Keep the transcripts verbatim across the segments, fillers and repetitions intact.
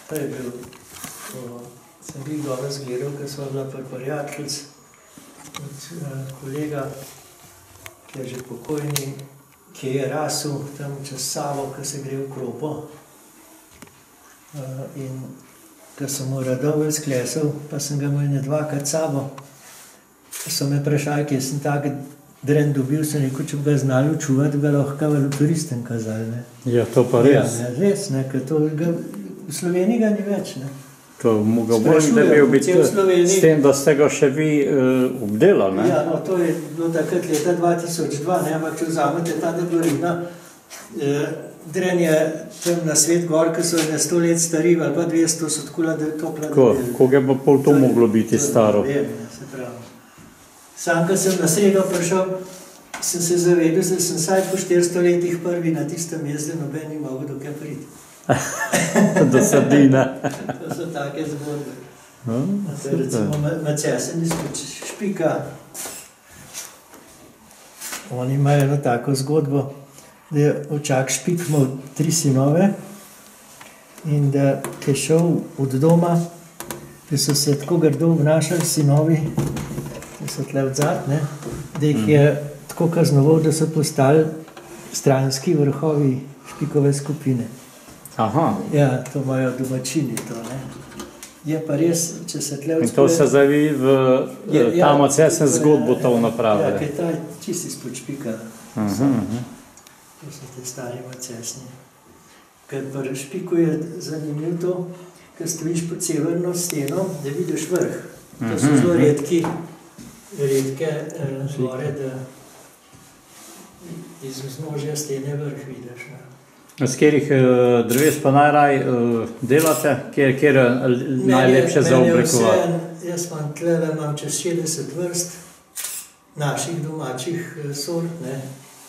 To je bil, ko sem bil dobro zgledal, ker sva bila pri prijateljic od kolega, ki je že pokojni, ki je rasel tam čez Savo, ki se gre v Kropo. In ko sem mu Radovelj sklesal, pa sem ga imel ne dvakrat sabo, so me vprašali, kje sem tak dren dobil, sem rekel, če bi ga znali učuvati, ga lahko v turistem kazali. Ne. Ja, to pa res. Ja, res, ne, ker to ga, v Sloveniji ga ni več. Ne. To mogo bolj, da bi biti s tem, da ste ga še vi uh, obdelali, ne? Ja, no, to je bilo takrat leta dva tisoč dva, ne, ampak če vzamete ta Dvorina, eh, dren je tam na svet gor, ki so ne sto let stari, ali pa dvesto, so tako topla. Koga je pa pol to moglo biti staro? Vem, se pravi. Sam, ko sem na sredo prišel, sem se zavedel, da sem saj po štiristo letih prvi na tistem mestu, noben ni mogel dokaj priti. Do Sardina. To so take zgodbe. No, recimo Macesen iz Špika. Oni imajo eno tako zgodbo, da je očak Špik imel tri sinove in da je šel od doma, da so se tako grdo obnašali sinovi, da so tle odzad, ne, da jih je tako kaznoval, da so postali stranski vrhovi Špikove skupine. Aha. Ja, to imajo domačini to, ne. Je pa res, če se tle in to se zavi v je, ta Macesen zgodbo to napravili. Ja, ker ta čisti izpod Špika. Uh -huh, uh -huh. To so te stari Macesni. Ker pri Špiku je zanimiv to, ker stojiš pod severno steno, da vidiš vrh. To so zelo redki, redke eh, gore, da iz vznožja stene vrh vidiš. Ne. Z katerih uh, dreves pa najraj uh, delate? Kjer, kjer najlepše za oblikovati? Jaz imam tlele, imam čez šestdeset vrst naših domačih uh, sort, ne.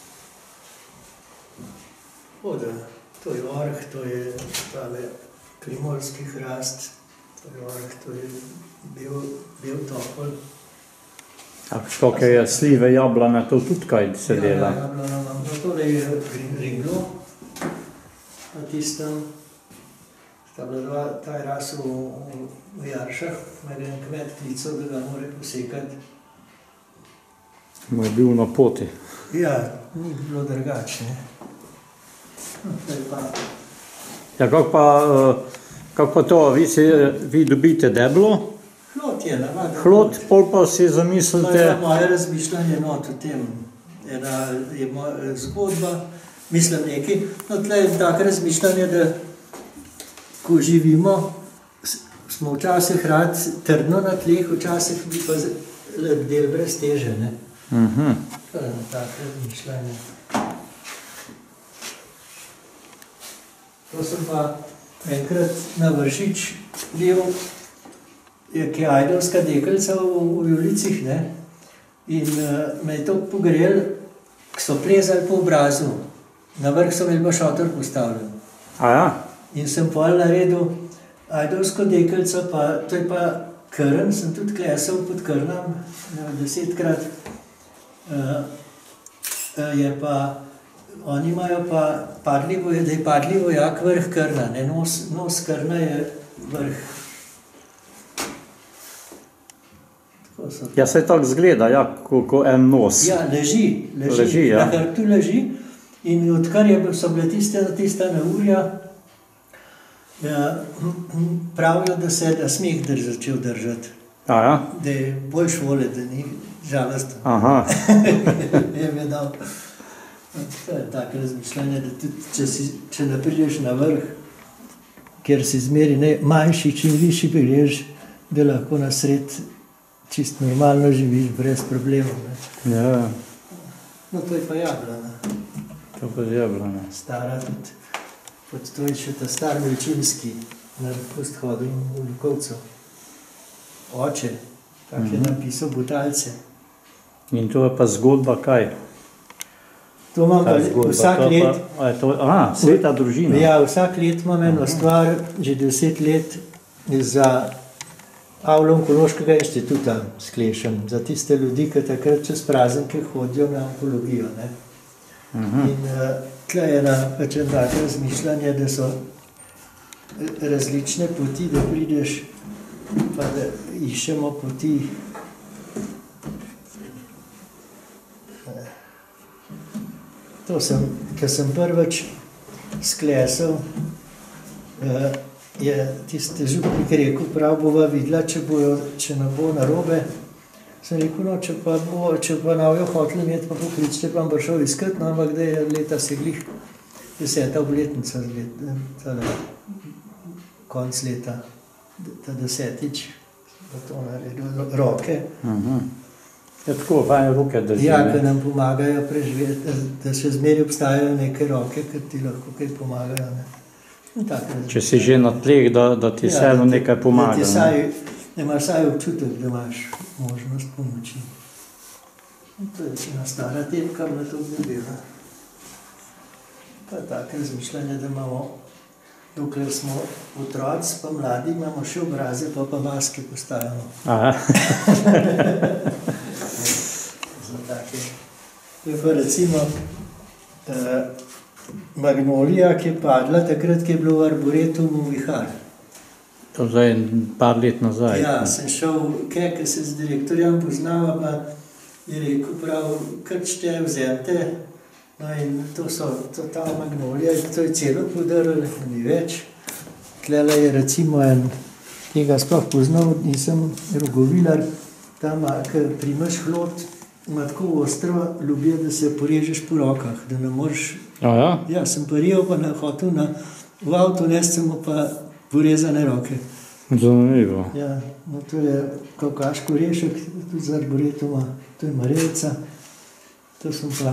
Oda, to je orh, to je tale primorski hrast, to je orh, to je bel, bel topol. A škoke je slive, jablane, to tudi kaj se ja, dela? Ja, jablane imam. No, tole je ringlo. Na tistem sta bila dva, ta je rasel v, v Jaršah, me je en kmet klical, da ga mora posekati. Mu je bil na poti. Ja, ni bilo drugače. No, pa... Ja, kako pa, kak pa to, vi, si, vi dobite deblo? Hlod je, navadno. Hlod, pol pa si zamislite... To je moje razmišljanje not o tem. Ena je moja zgodba, mislim nekaj, no tle je tako razmišljanje, da ko živimo, smo včasih rad trdno na tleh, včasih bi pa del brez teže, ne. Uh-huh. To je tako razmišljanje. To sem pa enkrat na Vršič bil, ki je ajdovska deklica v, v Julicih, ne, in uh, me je to pogrel, ki so plezali po obrazu. Na vrh so imeli pa šotor postavljen. A ja? In sem pol naredil ajdovsko deklico, pa to je pa krn, sem tudi klesal pod krnom, desetkrat. Uh, je pa, oni imajo pa padli, da je padli vojak vrh krna, ne, nos, nos krna je vrh. Ja, se tako zgleda, ja, ko, ko en nos. Ja, leži, leži, leži ja. Na hrbtu leži. In odkar je, so bile tiste, tiste neurja, ja, pravijo, da se je smeh drž, začel držati. A ja? Da je boljš vole, da ni žalosten. Aha. Je mi dal. To je tako razmišljanje, da tudi, če, si, če ne prideš na vrh, ker si zmeri ne, manjši, čim višji prideš, da lahko na sred čist normalno živiš, brez problemov. Ne. Ja. No, to je pa jablana. To pa je jablana. Stara tudi. Pod to je še ta star Milčinski, na pust hodil v Lukovcu. Oče, kak je napisal Butalce. In to je pa zgodba kaj? To imam pa vsak let. Pa, to, aha, sveta družina. Ja, vsak let imam eno stvar, že deset let, za avlo Onkološkega inštituta sklešen, za tiste ljudi, ki takrat čez praznike hodijo na onkologijo. Ne. Uh-huh. In uh, tle je ena pač en tako razmišljanje, da so različne poti, da prideš, pa da iščemo poti. To sem, ko sem prvič sklesal, je tiste župnik rekel, prav bova videla, če, bojo, če ne bo narobe. Sem rekel, no, če pa, bo, če pa navjo hoteli imeti, pa pokličite, pa bo šel iskat, no, ampak da je leta se glih deseta obletnica, tale, konc leta, ta desetič, pa to naredil, roke. Uh-huh. Je tako, fajn roke drži. Ja, ki nam pomagajo preživeti, da, da še zmeri obstajajo neke roke, ki ti lahko kaj pomagajo. Ne. Tak, če si že na tleh, da, da ti vseeno ja, nekaj pomaga. Da, saj, da imaš saj občutek, da imaš možnost pomoči. In to je ena stara temka, na to bi bila. Pa tako razmišljanje, da imamo, dokler smo otroci, pa mladi, imamo še obraze, pa pa maske postavimo. Aha. Za take. To je pa recimo uh, magnolija, ki je padla takrat, ki je bilo v arboretumu vihar. To zdaj par let nazaj. Ja, sem šel, kaj, ki se z direktorjem poznava, pa je rekel prav, krčte, vzemte, no in to so, to ta magnolija, to je celo podaril, ni več. Tlele je recimo en, tega sploh poznal, nisem rogovilar, tam, ki primaš hlod, ima tako ostro ljubje, da se porežeš po rokah, da ne moreš. A ja? Ja, sem pa rijel, pa na hotel, na, v avtu nesemo pa porezane roke. Zanimivo. Ja, no to je kavkaško rešek, tudi z arboretuma, to je marelica, to sem pa,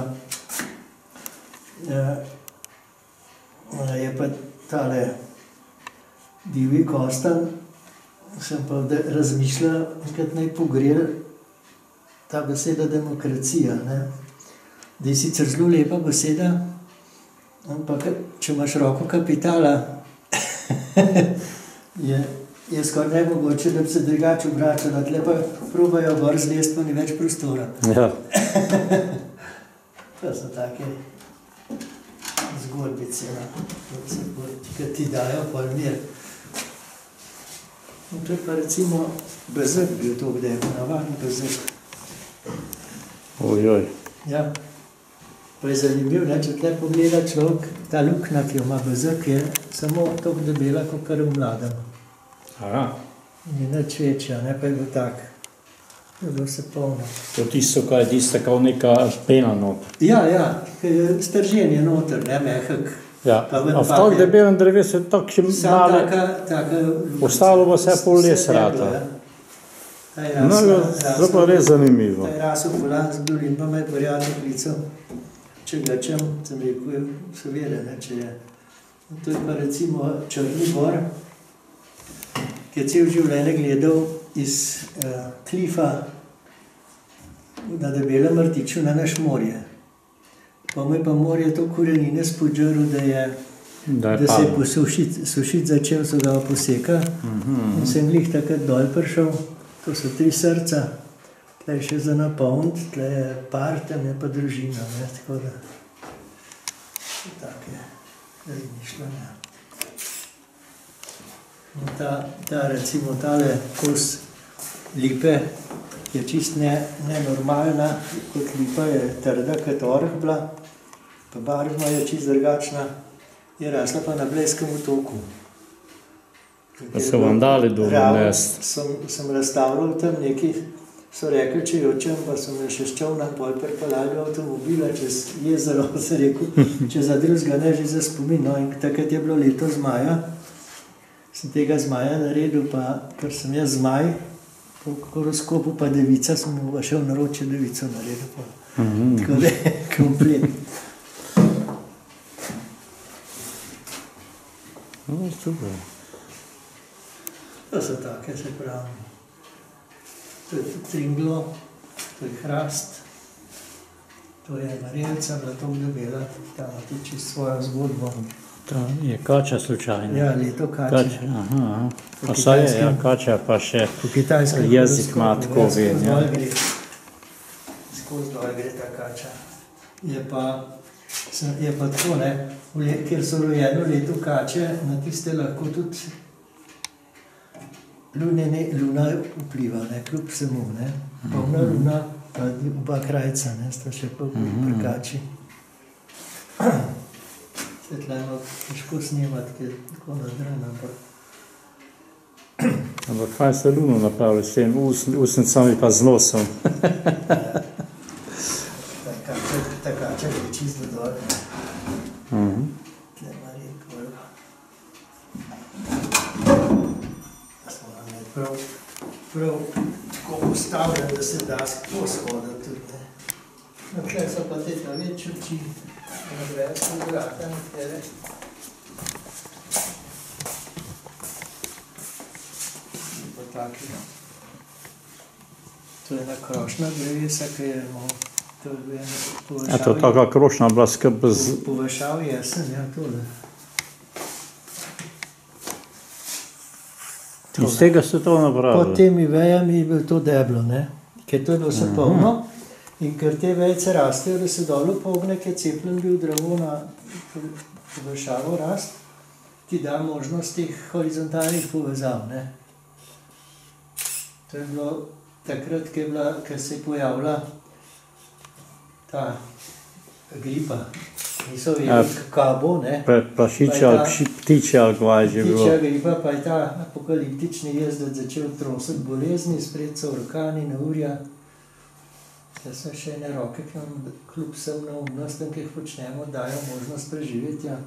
ja, je pa tale divji kostan, sem pa razmišljal, enkrat naj pogrel ta beseda demokracija, ne. Da je sicer zelo lepa beseda, ampak če imaš roko kapitala, je, je skoraj nemogoče, da bi se drugače obračala. Tle pa probajo gor zlest, pa ni več prostora. Ja. To so take zgodbice, ki ti dajo pol mir. In to je pa recimo bezek bil to, kde je navaden bezek. Ojoj. Ja. Pa je zanimiv, ne, če tle pogleda človek, ta luknja, ki jo ima bezek, je samo toliko debela, kot kar v mladem. Aha. Ni nič večja, ne, pa je bilo tak. Je bilo vse polno. To tisto, kaj je tista kao neka pena not. Ja, ja, stržen je noter, ne, mehek. Ja, a v tak debelem drevesu je tak še male. Taka, taka, ostalo bo vse pol les rata. No, to pa res zanimivo. Ta je rasel polan z dolin, pa me je prijatelj klical. Če gledam, sem rekel, seveda, ne, če je. To je pa recimo Črni Bor, ki je cel življenje gledal iz uh, klifa na debelem rtiču na naš morje. Pa me pa morje to korenine spodžrl, da, je, da, je da se je posušiti sušit začel, so ga poseka. Uh-huh. In sem glih takrat dol prišel, to so tri srca. Tle je še za napolnit, tle je par, tam je pa družina, ne, tako da take razmišljanja. Ta, ta recimo tale kos lipe je čist ne, nenormalna, kot lipa je trda, kot orh bila, pa barvna je čist drugačna, je rasla pa na Blejskem otoku. Pa so vam dali dol nest. Sem, sem razstavljal tam neki. So rekli, če je očem, pa so me še s čovna pol pripeljali avtomobila čez jezero, se rekel, če za drugega ne, že za spomin. No, in takrat je bilo leto zmaja, sem tega zmaja naredil, pa ker sem jaz zmaj, po horoskopu pa devica, sem mu šel naroče devico naredil. Pa. Mm-hmm. Tako da je komplet. No, super. To so take, se pravi. To je tudi tringlo, to je hrast, to je marelica, bila to debela, ta ima tudi čist svojo zgodbo. To je kača slučajno. Ja, leto kače. Kača, aha, aha. Pa saj je, ja, kača, pa še jezik ima tako ven. Ja, skozi dol gre ta kača. Je pa, je pa tako, ne, kjer so rojeno leto kače, na tiste lahko tudi lune, ne, luna vpliva, ne, kljub vsemu, ne. Polna luna, pa oba krajca, ne, sta še pa pri kači. Svetlano težko snemati, ker je tako nadran, ampak. Ampak kaj se luno napravili s tem usnicami pa z nosom? Ta kača je čisto dol. Tle ima red bolj. Prav, prav tako postavljen, da se da tako shodati tudi. No, tle so pa te ta večji oči, nadvejo so vrata nektere. Taki. To je ena krošnja drevesa, ki je no, to je bil površavi. Ja, to je taka krošnja bila skrb z... Površavi jesen, ja, tole. Iz tega ste to napravili? Pod temi vejami je bilo to deblo, ne? Ker to je bilo vse polno in ker te vejce rastejo, da se dolo pogne, ker cepljen bil drevo na površavo rast, ti da možnost teh horizontalnih povezav, ne? To je bilo takrat, ko je bila, ko se je pojavila ta gripa. Niso vedeli, kakva bo, ne. Prašiče ali ptiče ali kaj že bilo. Ptičja gripa, pa je ta apokaliptični jezdec začel trositi bolezni, spred so orkani, neurja. Zdaj so še ene roke, ki nam kljub vsem neumnostem, ki jih počnemo, dajo možnost preživetja.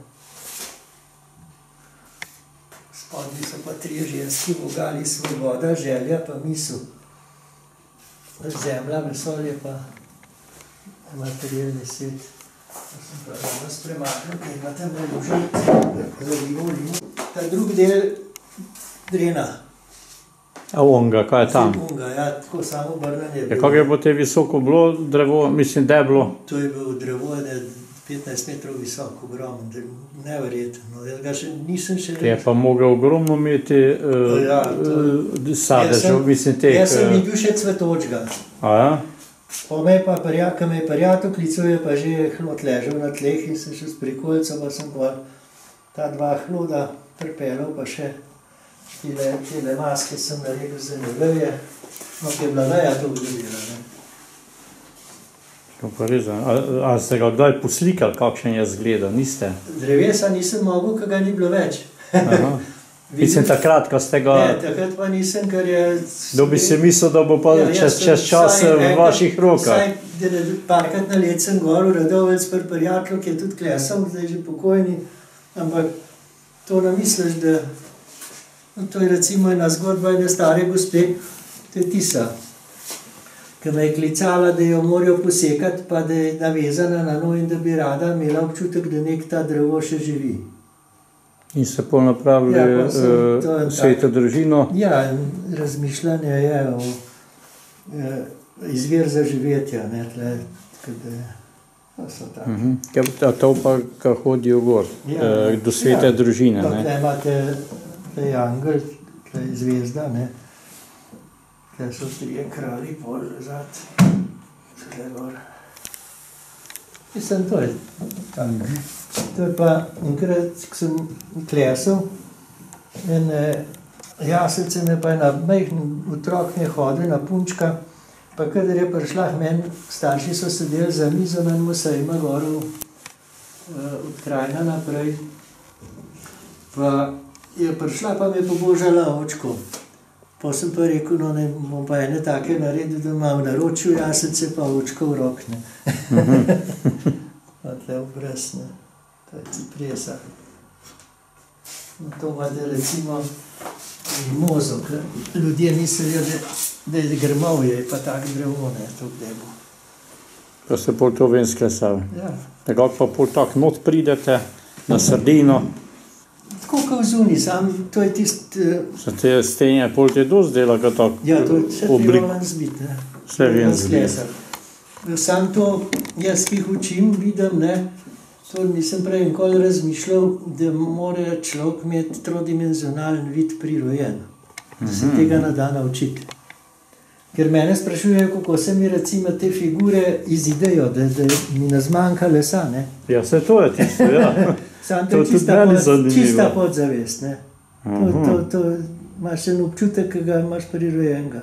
Spodnji so pa trije ženski vogali, svoboda, želja pa misel. Zemlja, vesolje pa materialni svet. To sem pa danes premaknil, ker ima tam naložen zalivo limo. Ta drugi del drena. A onga, kaj je tam? Onga, ja, tako samo obrnen je Ja, bil. kako je bo te visoko bilo drevo, mislim, deblo? To je bilo drevo, da je petnajst metrov visok, ogromno, neverjetno. Jaz ga še nisem še... Je pa mogel ogromno imeti uh, Ja, to- sadežev, mislim, teh... Jaz sem eh, bil še cvetočga. A ja? Po me pa prijat, ko me je prijatelj klical, je pa že hlod ležal na tleh in sem šel s prikolico, pa sem pa ta dva hloda pripeljal, pa še tile, tile maske sem naredil za neveje. No, ki je bila veja to vdobila, ne. To pa res, a, a ste ga kdaj poslikali, kakšen je zgleda, niste? Drevesa nisem mogel, ker ga ni bilo več. Aha. Mislim, takrat, ko ste ga... Ne, takrat pa nisem, ker je... Kdo bi si mislil, da bo pa Ja, jaz čez, sem čez čas vsaj v enkrat- vaših rokah? Vsaj parkrat na let sem gor v Radovec pri prijatelju, ki je tudi klesal, zdaj že pokojni, ampak to ne misliš, da... No, to je recimo ena zgodba ene stare gospe, to je Tisa, ki me je klicala, da jo morajo posekati, pa da je navezana na njo in da bi rada imela občutek, da nek ta drevo še živi. In ste pol napravili Ja, pa sem- uh, to je tak. sveto družino. Ja, razmišljanje je o eh, izvir za živetja, ne, tle, tako da je, to so tako. Uh -huh. A to pa, ko hodijo gor, Ja, uh, do svete ja. družine, No, ne? tle imate, tle je angel, tle je zvezda, ne. Tle so trije kralji, pol zad, tle gor. Mislim, to je tako. To je pa enkrat, ko sem klesal, in eh, jaslice me pa ena majhen otrok mi je hodil, na punčka, pa kadar je prišla k meni, starši so sedeli za mizo, in mu se ima gor v, eh, od Krajna naprej. Pa je prišla, pa me je pobožala očko. Pa sem pa rekel, no ne, bom pa ene take naredil, da imam v naročju jaslice, pa očko v rok, ne. Pa tle obraz, ne. To je cipresa. No, to imate recimo mimozo, ker ljudje mislijo, da, da je grmovje, pa tak drevo, ne, to kde bo. Ko ste pol to ven sklesali. Ja. Nekako pa pol tak not pridete na sredino, Tako kot zunaj, sam to je tisti, eh, se te stenje pol te dosti dela, kot tako ja, to je vse oblik. treba ven zbiti, ne. Vse ven Sklesati. Sam to, jaz ki jih učim, vidim, ne, to nisem prej nikoli razmišljal, da mora človek imeti trodimenzionalen vid prirojen, da se tega ne da naučiti. Ker mene sprašujejo, kako se mi recimo te figure izidejo, da, da mi ne zmanjka lesa, ne. Ja, se to je tisto, ja. Sam To to je tudi čista, meni pod, zanimivo. čista podzavest. Ne? To, Aha. to, to imaš en občutek, ki ga imaš prirojenega.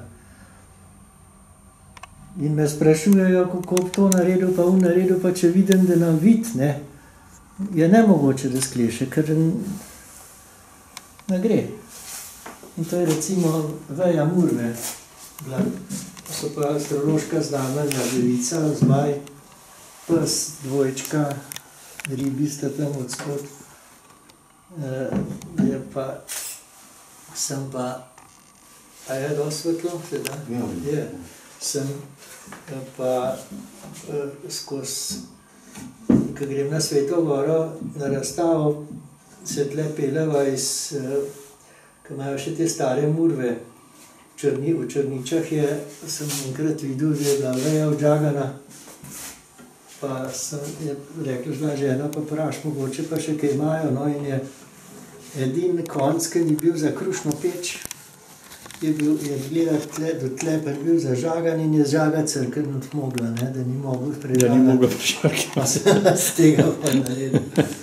In me sprašujejo, kako bi to naredil, pa on naredil, pa če vidim, da nam vid, ne, je nemogoče, da skleše, ker n- ne gre. In to je recimo veja murve. Bila, so pa astrološka znamenja, devica, zmaj, pes, dvojčka, ribi sta tam odskot. E, je pa, sem pa, a je dosti svetlo, se da? Ja. Je. Sem eh, pa eh, skozi, ko grem na Sveto goro, na razstavo, se tle peleva iz, eh, ko imajo še te stare murve. Črni, v Črničah je, sem enkrat videl, da je bila veja odžagana, pa sem je rekla, da žena pa praš, mogoče pa še kaj imajo, no, in je edin konc, ki ni bil za krušno peč, je bil, je gledati tle, do tle, pa je bil zažagan in je žaga crkven od mogla, ne, da ni mogel Da prežagati. ni mogel prišakati. Pa sem z tega pa naredil.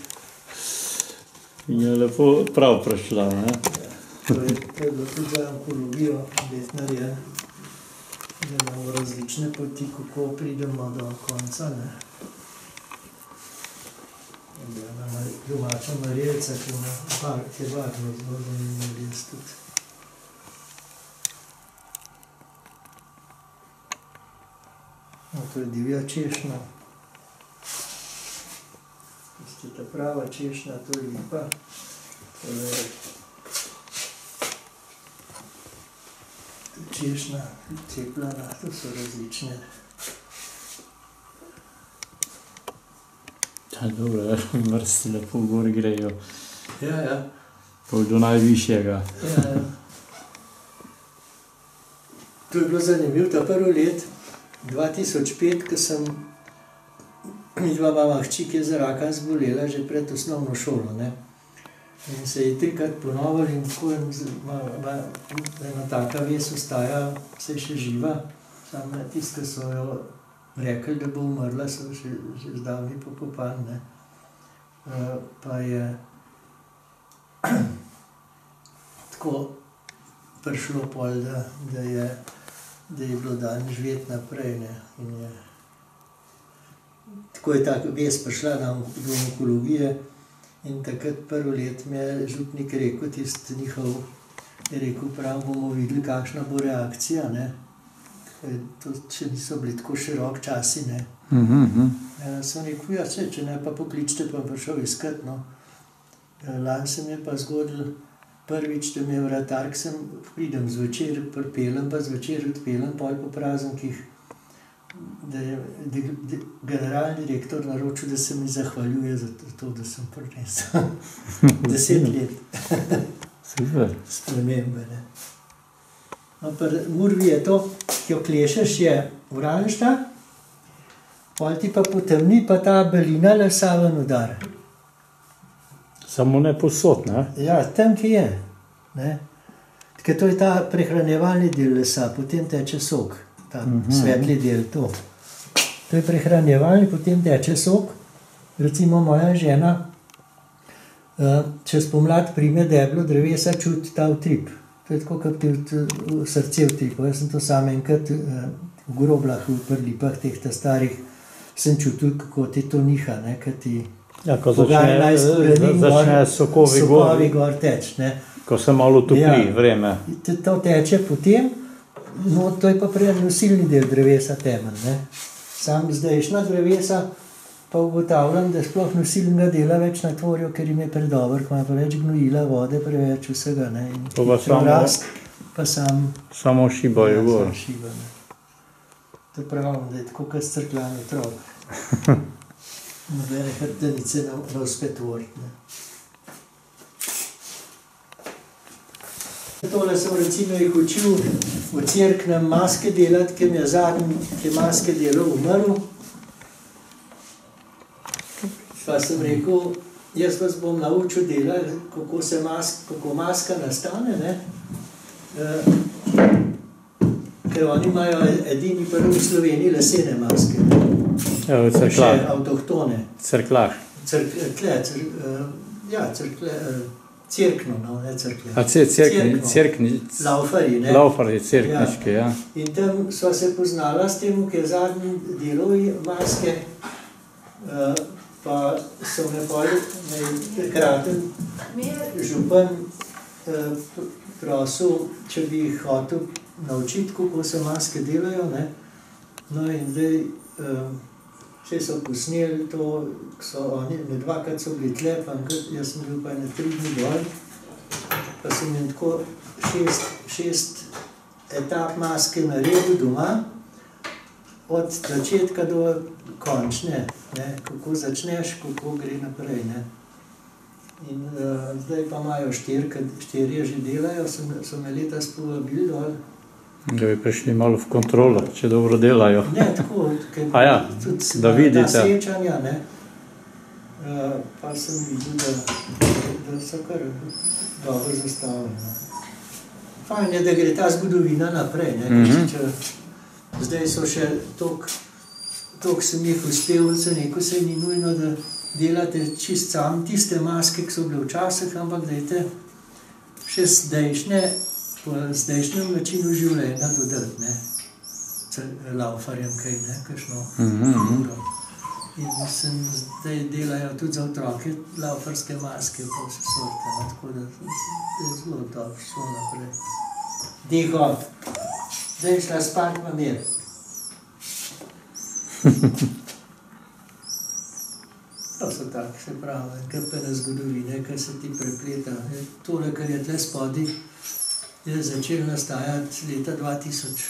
In je lepo prav prišla, ne? To je, to je bilo tudi za onkologijo let narejen, da imamo različne poti, kako pridemo do konca, ne. In da imamo domača marjelca, ki ima bar, ki je barvno zelo zanimiv les tudi. No, to je divja češnja. Tista ta prava češnja, to je lipa. To je češnja, cepljana, to so različne. Ja, dobro, vrsti lepo gor grejo. Ja, ja. Pol do najvišjega. Ja, ja. To je bilo zanimivo, ta prvo let, dva tisoč pet, ko sem, midva mama hči, ki je za raka zbolela že pred osnovno šolo, ne. In se je trikrat ponovil in tako je z- ma, ma, ena taka vez ostaja, se še živa, samo tisti, ki so jo rekli, da bo umrla, so že, že zdavni pokopani, ne. Eh, pa je tako prišlo pol, da, da je, da je bilo dan živeti naprej, ne, in je, tako je ta vest prišla na on- do onkologije in takrat prvo let mi je župnik rekel, tisti njihov, je rekel, prav bomo videli, kakšna bo reakcija, ne. Ker to še niso bili tako širok časi, ne. Mhm, mhm. Ja, sem rekel, ja, saj, če ne pa pokličite, pa bom prišel iskat, no. Ja, lani se mi je pa zgodilo prvič, da mi je vratar, ke sem pridem zvečer, pripeljem pa zvečer odpeljem, pol po praznikih, da je da, da, generalni direktor naročil, da se mi zahvaljuje za to, da sem prinesel. Deset let Super. spremembe, ne. No, pri murvi je to, ki jo klešeš, je oranžna, pol ti pa potemni, pa ta belina lesa ven udar. Samo ne posod, ne? Ja, tam, ki je. Ne? Ker to je ta prehranjevalni del lesa, potem teče sok, ta Mhm. svetli del, to. To je prehranjevalni, potem teče sok. Recimo moja žena, eh, čez pomlad prime deblo drevesa, čuti ta utrip. To je tako, kot ti v- v srce utripa. Jaz sem to sam enkrat eh, v groblah, v prlipah teh ta starih, sem čutil, kako ti to niha, ne, ker ti Ja, ko poganjna iz začne, korenin začne gor- sokovi sokovi gor, gor teč, ne. ko se malo topli Ja. vreme. Te- To teče potem, no, to je pa prej nosilni del drevesa temen, ne. Sam zdajšnja drevesa pa ugotavljam, da sploh nosilnega dela več ne tvorijo, ker jim je predober, ko ima preveč gnojila, vode, preveč vsega, ne. In To pa hitro samo- rast, pa sam Samo šibajo ja, gor. sam šiba, ne. To pravim, da je tako, kot crkljani otrok. Nobene hrbtenice ne, ne uspe tvoriti, ne. Tole sem recimo jih učil v cerknem maske delati, ki mi je zadnji, ki je maske delal, umrl. Pa sem rekel, jaz vas bom naučil delati, kako se mask, kako maska nastane, ne. Eh, ker oni imajo edini prvi v Sloveniji lesene maske, Ja, v še cerklah. avtohtone. Cerklah. Crkle, cr, uh, ja, crkle, uh, cerkno, no, ne crkle. A cerkni, cerkni, Laufarji, ne? Laufarji, cerkniški, ja. ja. In tam sva se poznala s tem, ki je zadnji delovi maske, uh, pa so me pol, kraten župan uh, prosil, če bi jih hotel naučiti, kako se maske delajo, ne? No in zdaj, uh, vse so posneli to, so oni, ne dvakrat so bili tle, pa jaz sem bil pa ene tri dni dol, pa sem jim tako šest, šest etap maske naredil doma, od začetka do končne, ne, kako začneš, kako gre naprej, ne. In uh, zdaj pa imajo štiri, štirje že delajo, so, so me letos povabili dol. Da bi prišli malo v kontrolo, če dobro delajo. Ne, tako, A ja, tudi da vidite. Ta srečanja, ne, uh, pa sem videl, da, da so kar dobro zastavljeno. Fajn je, da gre ta zgodovina naprej, ne, mm-hmm. če, zdaj so še toliko, toliko sem jih uspel, se neko se ni nujno, da delate čist sam tiste maske, ki so bile včasih, ampak dajte še zdajšnje, po zdajšnjem načinu življenja dodati, ne, laufarjem kaj, ne, kakšno mm-hmm. uro. In mislim, zdaj delajo tudi za otroke laufarske maske, pa vse sorte, no, tako da je zelo dobro šlo naprej. Diho, zdaj šla spat, pa mir. To so tak, se pravi, krpene zgodovine, kar se ti prepleta. Tole, kar je tle spodi, je začel nastajati leta dva tisoč.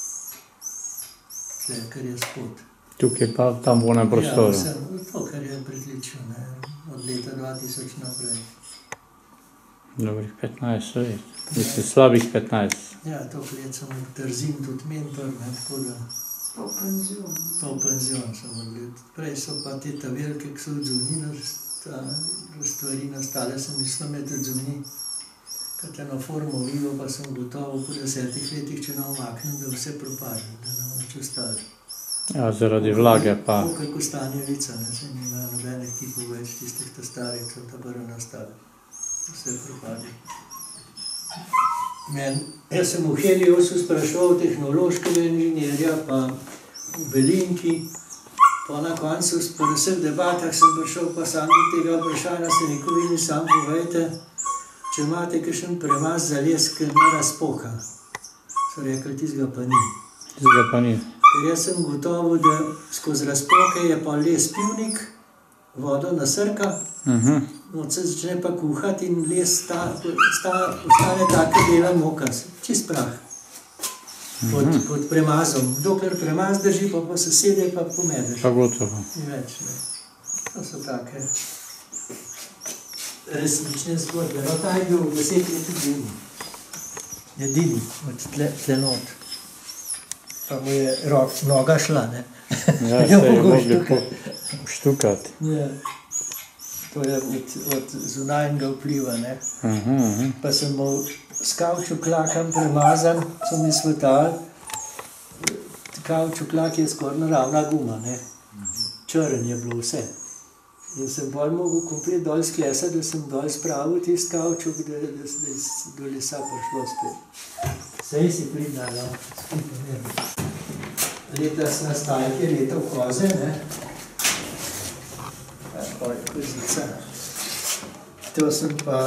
Tle, kar je spod. Tukaj pa tam v onem prostoru. Ja, vse, to, kar je pritličil, ne, od leta dva tisoč naprej. Dobrih petnajst let. Mislim, slabih petnajst. Ja, to let sem Trzin tudi mentor, ne, tako da... Po penzion. Po penzion sem odlet. Prej so pa te tavelke, ki so od zunina, stvari nastale, sem mislil med od zuni. Kad eno formo vivo, pa sem gotovo po desetih letih, če ne omaknem, da vse propadne, da ne bomo ostali. Ja, zaradi vlage pa... To, kako Stanjevica, ne, se nima nobenih tipov več, tistih ta starih, so ta prvo nastali. Vse propadne. Men, jaz sem v Heliosu spraševal tehnološkega inženirja, pa v Belinki, pa na koncu po vseh debatah sem prišel pa sam do tega vprašanja, se rekel, vi mi sam povejte, če imate kakšen premaz za les, ker ne razpoka. So rekli, tistega pa ni. Tistega pa ni. Ker jaz sem gotovo, da skozi razpoke je pa les pivnik, vodo nasrka, uh-huh. no, se začne pa kuhati in les sta, sta, ostane taka bela moka, čist prah, pod, uh-huh. pod premazom. Dokler premaz drži, pa pa sosede pa pomedeš. Pa gotovo. Ni več, ne. To so take resnične zgodbe. No, ta je bil deset let edini. Edini od tle, tle not. Pa mu je ro, noga šla, ne. Ja, se je mogli štukati. Ja. To je od, od zunajnega vpliva, ne. Uh-huh, uh-huh. Pa sem mu s kavčuklakom premazan, so mi svetali. Kavčuklak je skoraj naravna guma, ne. Črn je bilo vse. In sem bolj mogel komplet dol sklesati, da sem dol spravil tist kavčuk, da je do lesa prišlo spet. Sej si pridnala, skupaj ne. Leta s nastajke, leta v koze, ne. Oj, kozica. To sem pa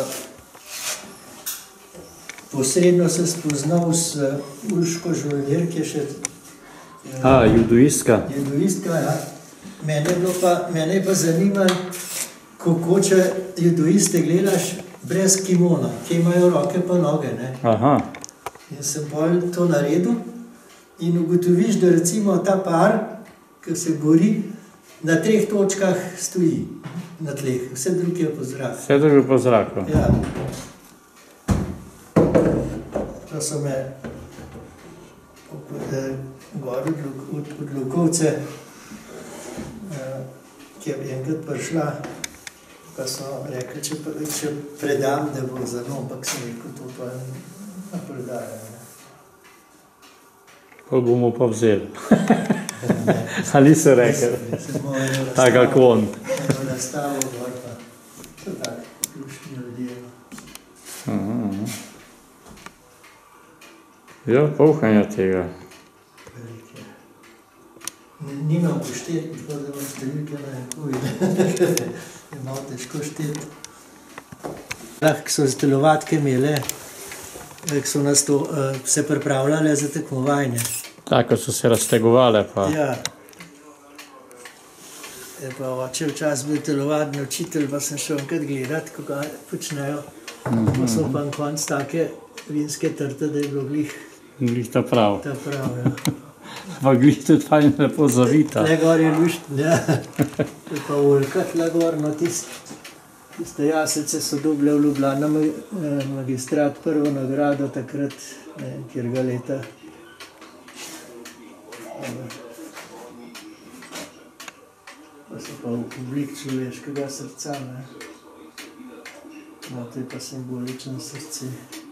posredno se spoznal s Urško Žolnir, ki je še... A, judoistka. Judoistka, ja. Mene je bilo pa, mene je pa zanimalo, kako če judoiste gledaš brez kimona, ki imajo roke pa noge, ne. Aha. In sem bolj to naredil in ugotoviš, da recimo ta par, ki se bori, na treh točkah stoji na tleh, vse druge je po zraku. Vse druge po zraku. Ja. To so me gor od, od Lukovce, ki je enkrat prišla, pa so rekli, če, če predam, da bo za mnom, ampak sem rekel, to pa ne predajo. Pol bomo pa vzeli. Ali so rekli? Tako kot on. Razstavo gor pa. To tako, ključni ljudje. Ja, kuhanja tega. Nimam pošteti, tako da vam številke ne povedi. Je malo težko šteti. Ko so telovadke imele, ko so nas to, se pripravljale za tekmovanje. Tako so se raztegovale pa. Ja. Je pa oče včasih bil telovadni učitelj, pa sem šel enkrat gledat, kako počnejo. Pa so pa na koncu take vinske trte, da je bilo glih. Glih ta prav. Ta prav, ja. Pa glih tudi fajn lepo zavita. Tle gor je luštn, ja. Je pa Oljka, tle gor, no tist, tiste jaslice so dobile v Ljubljana magistrat prvo nagrado takrat, ne vem, kjerga leta. Pa so pa v oblik človeškega srca, ne. No, to je pa simbolično srce.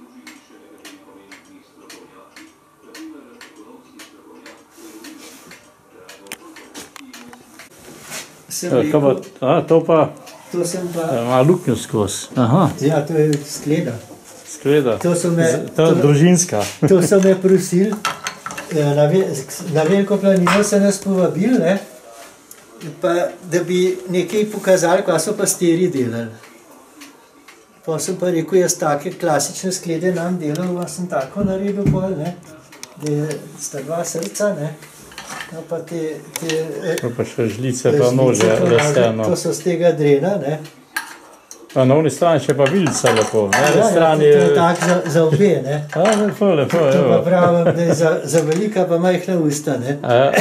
Kaj pa, a, to pa To sem pa... ima luknjo skozi. Aha, Ja, to je skleda. skleda. To so me... To je družinska. To so me prosili, na, ve, na Veliko planino so nas povabili, ne, pa da bi nekaj pokazali, kaj so pastiri delali. Pa sem pa rekel, jaz take klasične sklede nam delal, pa sem tako naredil pol, ne, da je sta dva srca, ne, no pa te... te To pa še žlice pa nože, leseno. To so z tega drena, ne. A na oni strani še pa vilica lepo. Na Ja, eni ja, strani to je je... tako za, za obe, ne. A, lepo, lepo, To pa evo. pravim, da je za, za velika pa majhna usta, ne. A, ja.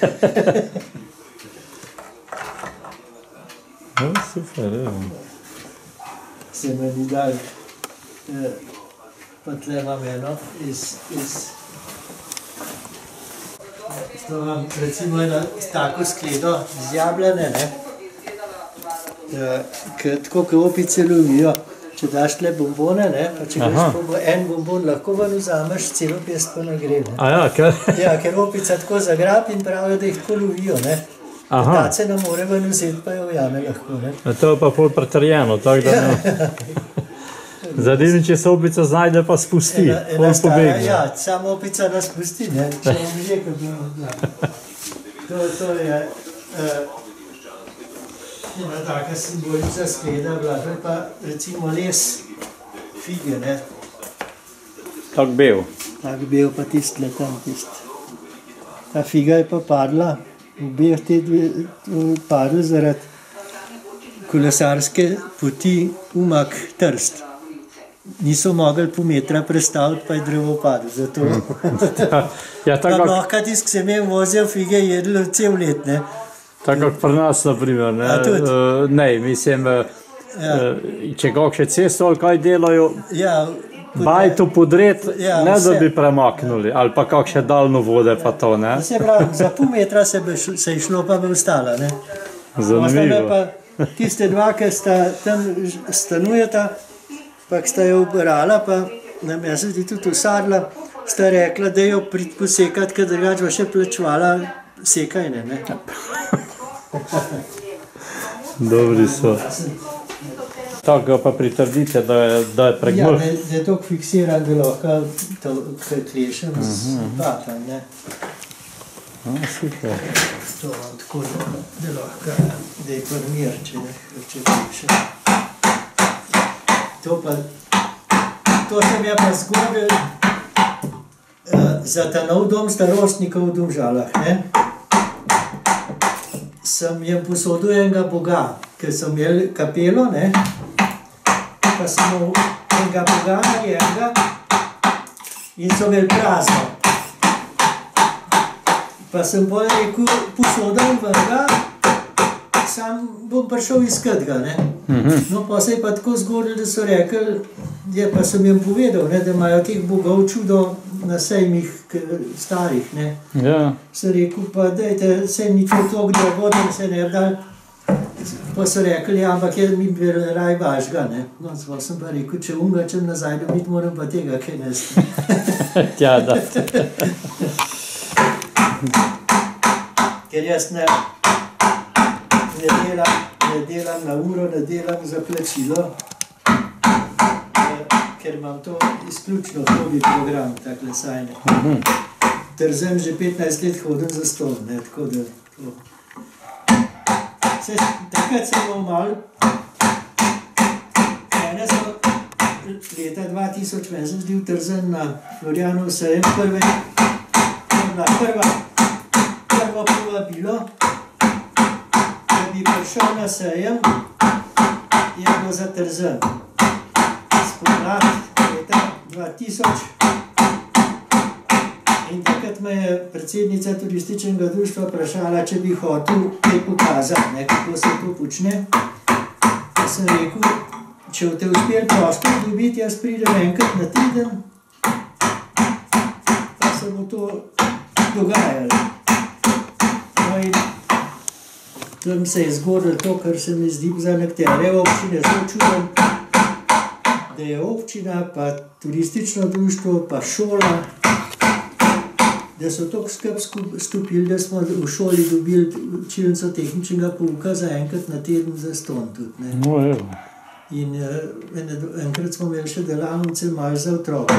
No, super, evo. Se me ni dal. Eh, pa tle imam eno iz... iz to imam recimo eno tako skledo z jablane, ne. Eh, k, tako kot opice lovijo. Če daš tle bombone, ne, pa če Aha. greš bombo, en bombon lahko ven vzameš, celo pest pa ne gre, ne. A ja, ker... Ja, ker opica tako zagrab in pravijo, da jih tako lovijo, ne. Aha. Tace ne more ven vzeti, pa jo ujame lahko, ne. A to je pa pol pretrjeno, tako da ne... Zadevni, če se opica znajde, pa spusti, Ena, ena pol stara, pobegne. ja, samo opica nas pusti, ne, če vam rekel, da ja. To, to je uh, ena taka simbolična skleda bila, to je pa recimo les fige, ne, Tako bel. tak bil pa tist le tam, tist. Ta figa je pa padla, obeh te dve padla zaradi kolesarske poti Umag Trst. Niso mogli pol metra prestaviti, pa je drevo padlo, zato... Ja, Pa tako lahko tisti, ki se me vozijo fige, jedli cel let, ne. tako kot pri nas, na primer, ne. A tudi? Eh, Ne, mislim, eh, Ja. eh, če kakšne cesto ali kaj delajo, Ja, bajto podret, Ja, ne da vse. bi premaknili, ali pa kakšne daljnovode pa to, ne. se pravi, za pol metra se, bi, šlo- se je šlo, pa bi ostala, ne. Zanimivo. Pa tiste dva, ki sta tam ž- stanujeta, pa ki sta jo ubrala, pa nam jaz se ti tudi usadla, sta rekla, da jo prid posekati, ker drugače bo še plačevala sekajne, ne. Dobri so. Tako pa pritrdite, da je, da je Ja, pregmrh. da, da je to fiksiran, da lahko to klešem z batom, ne. A, super. To vam tako, da, da lahko, da je prmir, če, če klešem. To pa, to sem je pa zgodil uh, za ta nov dom starostnikov v Domžalah, ne. Sem jim posodil enega boga, ker sem imel kapelo, ne. Pa sem imel enega boga narejenega in so imeli prazno. Pa sem bolj rekel, posodil vrga, sam bom prišel iskat ga, ne. No, pa se je pa tako zgodilo, da so rekli, je, pa sem jim povedal, ne, da imajo teh bogov čudo na sejmih k- starih, ne. Ja, Sem rekel, pa dajte, sej ni to toliko drago, da se ne bi dal. Pa so rekli, ja, ampak je mi bi raj važga, ne. No, zelo sem pa rekel, če unga čem nazaj dobiti, moram pa tega kaj nesti. tja da. Ker jaz ne, ne, delam, ne delam na uro, ne delam za plačilo, ker imam to izključno hobi program, takle sajne. Trzem že petnajst let hodim za stol, ne, tako da to. Se, takrat sem imel malo, ene so leta dva tisoč, meni sem zdel Trzem na Florijanov sejem prve, na prva, prvo povabilo, da bi prišel na sejem, je bilo za Trzem. Spomlad leta dva tisoč. In takrat me je predsednica turističnega društva vprašala, če bi hotel kaj pokazati, ne, kako se to počne. Ja sem rekel, če te uspel prostor dobiti, jaz pridem enkrat na teden, pa se bo to dogajalo. No in tam se je zgodilo to, kar se mi zdi za nekatere občine zelo čudno, da je občina, pa turistično društvo, pa šola, da so toliko skupaj stopili, da smo v šoli dobili učilnico tehničnega pouka za enkrat na teden za ston tudi. Ne. No, evo. In uh, enkrat smo imeli še delavnice malo za otroke,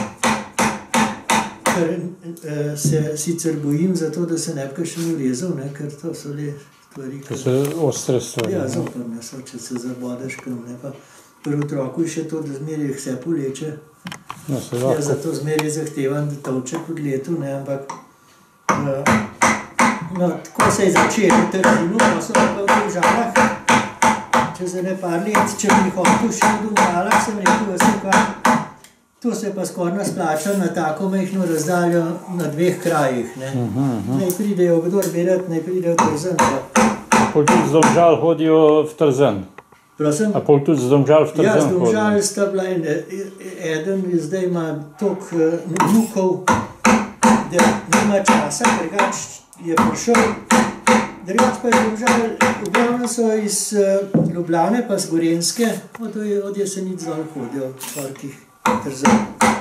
ker uh, se sicer bojim za to, da se ne bi kakšen urezal, ne, ker to so le stvari. To so ostre stvari. Ja, zoprne so, če se zabodeš kam, ne, pa pri otroku je še to, da zmeraj vse poleče. No, se ja, zato zmeraj zahtevam, da tolče pod letu, ne, ampak uh, no, tako se je začelo v Trzinu, pa so pa v Domžalah, čez ene par let, če bi hotel še v Domžalah, sem rekel, da se pa, to se pa skoraj nas plača na tako majhno razdaljo na dveh krajih, ne. Uh -huh, uh -huh. Naj pridejo kdor berat, naj pridejo v Trzin. Pol tudi z Domžal hodijo v Trzin. Prosim? A pol tudi z Domžal v Trzin hodijo? Ja, z Domžal sta bila in eden zdaj ima toliko vnukov, da nima časa, drugač je prišel. Drugač pa je Domžal, v glavnem so iz uh, Ljubljane pa z Gorenjske, od, od Jesenic dol hodijo v torkih Trzin.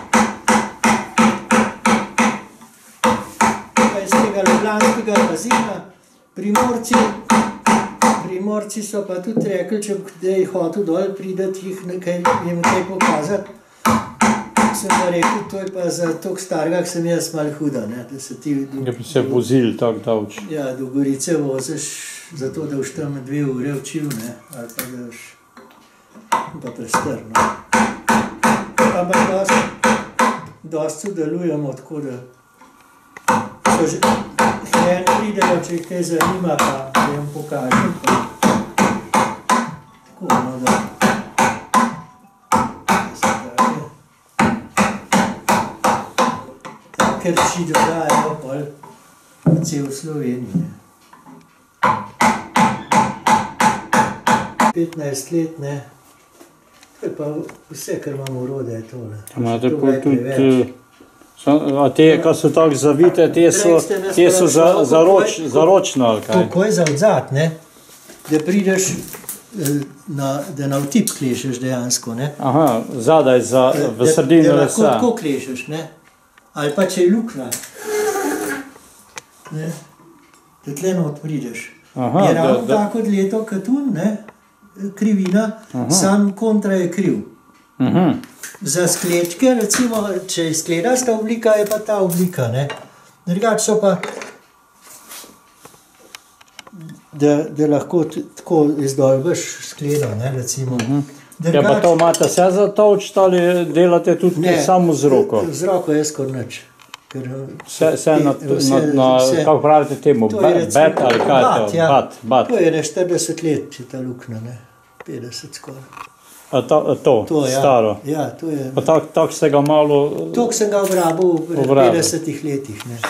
Pa iz tega ljubljanskega bazena, Primorci, Primorci so pa tudi rekli, če bi jih hotel dol pridati, jih nekaj, jim kaj pokazati. Sem pa rekel, to je pa za toliko starega, ki sem jaz malo huda, ne, da se ti... Da bi se vozil tako davč. Ja, do Gorice voziš, zato da boš tam dve ure učil, ne, ali pa da boš pa prestrno. Ampak dosti, dosti sodelujemo, tako da so že... Eni pridejo, če jih kaj zanima, pa da jim pokažem. Tako, no da. Take reči dodajajo pol po cel Sloveniji. petnajst let, ne. To je pa vse, kar imam urode, je tole. Imate pol tudi... A te, ko so tako zavite, te so, te so za, za, roč, za ročno, ali kaj? Kako je za odzad, ne? Da prideš, na, da na vtip klešeš dejansko, ne? Aha, zadaj, za, v sredini lesa. Da lahko tako klešeš, ne? Ali pa če je luknja, ne? Da tle not prideš. Aha, je ravno da, tako leto katun, ne? Krivina, aha. Sam kontra je kriv. Aha. Za sklečke, recimo, če je skledasta oblika, je pa ta oblika, ne. Drugač so pa, da, da lahko tako izdolbeš skledo, ne, recimo. Uh-huh. Drugač, ja, pa to imate vse za toč, ali delate tudi ne, samo z roko? Z roko je skor nič. Vse, vse na, na, na vse, kako pravite temu, to bet, recimo, bet ali kaj bat, to? Ja. Bat, bat. To je ne štirideset let, če ta luknja, ne, petdeset skoraj. A to, to, to ja. Staro? Ja, to je... Pa tako tak se ga malo... Tako sem ga obrabil v petdesetih letih, ne.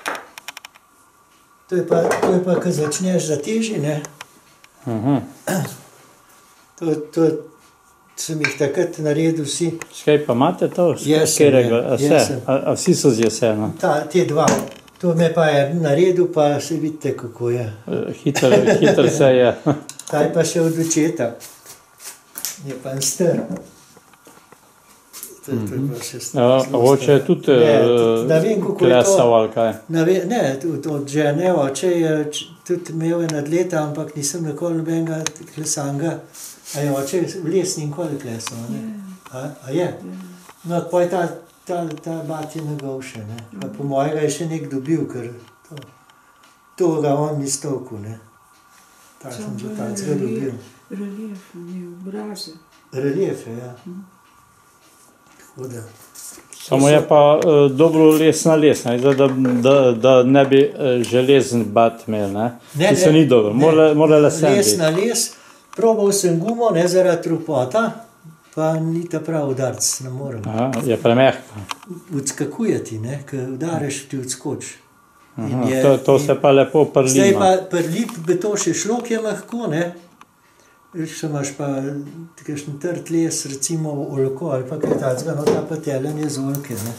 To je pa, to je pa, ko začneš za teži, ne. Uh-huh. To, to sem jih takrat naredil vsi. Skaj pa imate to? Jesen, ja. A, a vsi so z jesena? Ta, te dva. To me pa je naredil, pa se vidite, kako je. Hiter, hiter se je. Ta je pa še od očeta. Je pa en star. to je bilo še staro. Oče je tudi klesal ali kaj? Ne, od žene oče je tudi imel ena leta, ampak nisem nikoli nobenega klesanga. A je oče lesni nikoli klesal, ne? A je? No, pa je ta, ta, ta bat je njegov še, ne? Pa po mojega je še nek dobil, ker to, to ga on ni stolku, ne? Tak sem že takega dobil. Relief, ni obraze. Reliefe, ja. Tako da. Samo je pa uh, dobro lesna lesna, da, da, da ne bi uh, železen bat imel, ne? Ne, ne. Ni dobro, mora, mora lesen biti. Lesna les, probal sem gumo, ne zaradi trupota, pa ni ta prav udarc, ne morem. Aha, je premehka. Odskakuje ti, ne, ko udariš ti odskoč. Aha, je, to, to se pa lepo prlima. Zdaj pa prlip bi to še šlo, ki je lahko, ne? Če imaš pa kakšen trd les, recimo oljko ali pa kaj takega, no ta pa telen je z oljke, ne.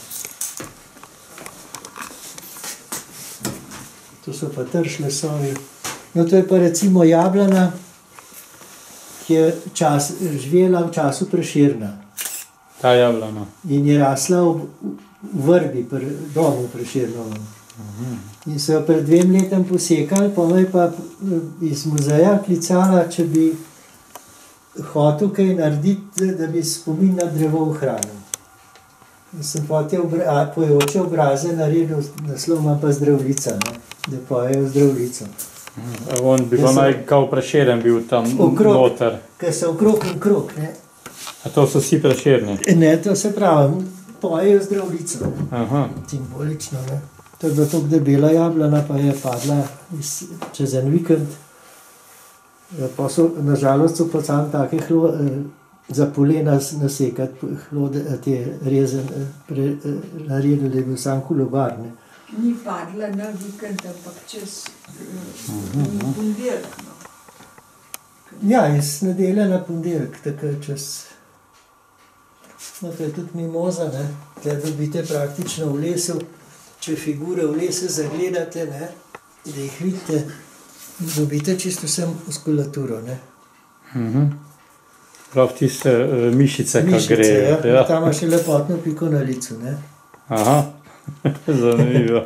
To so pa trš lesovi. No to je pa recimo jablana, ki je čas, živela v času Prešerna. Ta jablana. In je rasla v, v vrbi, pri domu Prešernovem. In so jo pred dvem letem posekali, pa me pa iz muzeja klicala, če bi hotel kaj narediti, da bi spomin na drevo ohranil. In sem pa te obra, pojoče obraze naredil, naslov ima pa Zdravljica, ne? Da pojejo Zdravljico. On bi pa naj kao Prešeren bil tam okrog, noter. Ker so okrog in krog, ne? A to so vsi Prešerni? Ne, to se pravi, pojejo Zdravljico. Aha. Simbolično, ne? To je bila tako debela jablana, pa je padla iz, čez en vikend. Pa so, nažalost so pa sam take hlo, eh, za polena nasekati, hlode, te rezen, pre, eh, naredili, da je bil sam kolobar, ne. Ni padla na vikend, ampak čez eh, ponedeljek, no. Ja, iz nedelja na ponedeljek, tako čez... No, to je tudi mimoza, ne. Tle dobite praktično v lesu. Če figure v lesu zagledate, ne, da jih vidite, dobite čisto vse muskulaturo, ne. Mhm. Prav tiste uh, mišice, kak mišice, grejo. Ja. Ja. Tam ima še lepotno piko na licu, ne. Aha, zanimivo.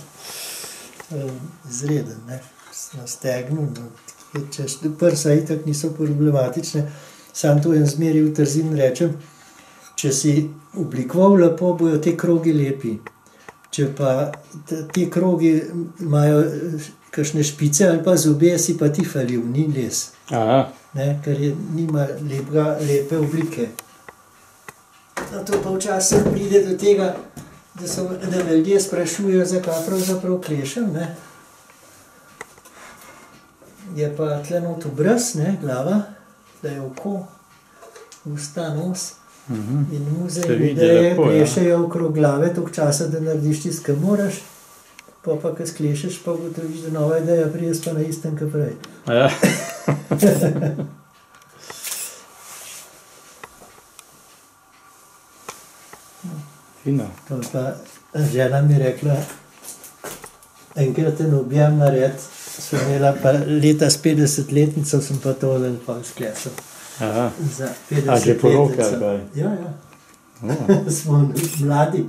Izreden, ne, na stegnu, no. Češ, prsa itak niso problematične, sam to en zmeri v trzin rečem, če si oblikoval lepo, bojo te krogi lepi. Če pa ti krogi imajo kakšne špice ali pa zobe, si pa tifaljiv, ni les. Aha. Ne, ker je, nima lepega, lepe oblike. No, to pa včasih pride do tega, da, so, da me ljudje sprašujejo, zakaj pravzaprav klešem, ne. Je pa tle not obraz, ne, glava, da je oko, usta, nos. In muze in ideje plešejo okrog glave toliko časa, da narediš tisto, kar moraš, pa pa, ko sklešeš, pa ugotoviš, da nova ideja pride pa na istem, kot prej. Ja. Fino. To pa žena mi rekla, enkrat en objem nared, sem imela pa leta s petdesetletnico, sem pa tole pa sklesal. Aha. Za A že poroke ali kaj? Ja, ja. Oh. Smo mladi.